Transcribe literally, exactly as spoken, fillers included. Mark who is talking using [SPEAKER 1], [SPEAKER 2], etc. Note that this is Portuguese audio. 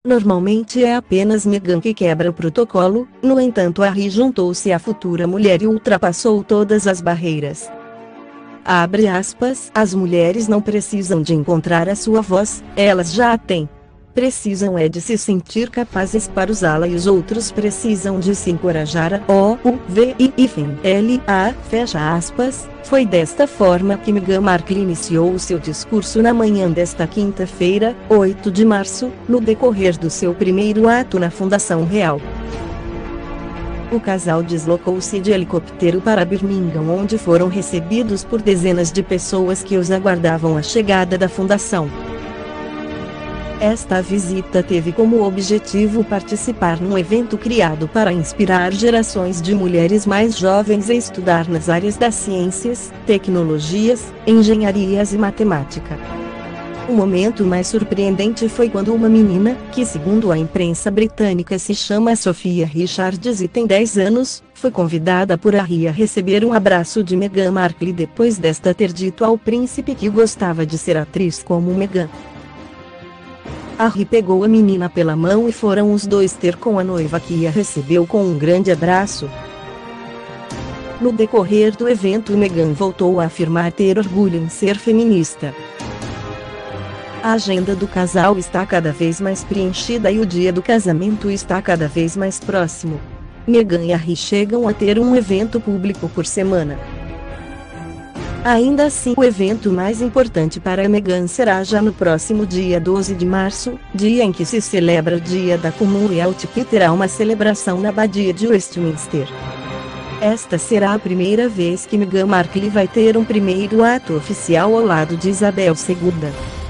[SPEAKER 1] Normalmente é apenas Meghan que quebra o protocolo, no entanto Harry juntou-se à futura mulher e ultrapassou todas as barreiras. Abre aspas, as mulheres não precisam de encontrar a sua voz, elas já a têm. Precisam é de se sentir capazes para usá-la e os outros precisam de se encorajar a O U V I L A, fecha aspas. Foi desta forma que Meghan Markle iniciou o seu discurso na manhã desta quinta-feira, oito de março, no decorrer do seu primeiro ato na Fundação Real. O casal deslocou-se de helicóptero para Birmingham, onde foram recebidos por dezenas de pessoas que os aguardavam a chegada da fundação. Esta visita teve como objetivo participar num evento criado para inspirar gerações de mulheres mais jovens a estudar nas áreas das ciências, tecnologias, engenharias e matemática. O momento mais surpreendente foi quando uma menina, que segundo a imprensa britânica se chama Sophia Richards e tem dez anos, foi convidada por Harry a receber um abraço de Meghan Markle depois desta ter dito ao príncipe que gostava de ser atriz como Meghan. Harry pegou a menina pela mão e foram os dois ter com a noiva, que a recebeu com um grande abraço. No decorrer do evento, Meghan voltou a afirmar ter orgulho em ser feminista. A agenda do casal está cada vez mais preenchida e o dia do casamento está cada vez mais próximo. Meghan e Harry chegam a ter um evento público por semana. Ainda assim, o evento mais importante para Meghan será já no próximo dia doze de março, dia em que se celebra o Dia da Commonwealth, que terá uma celebração na Abadia de Westminster. Esta será a primeira vez que Meghan Markle vai ter um primeiro ato oficial ao lado de Isabel segunda.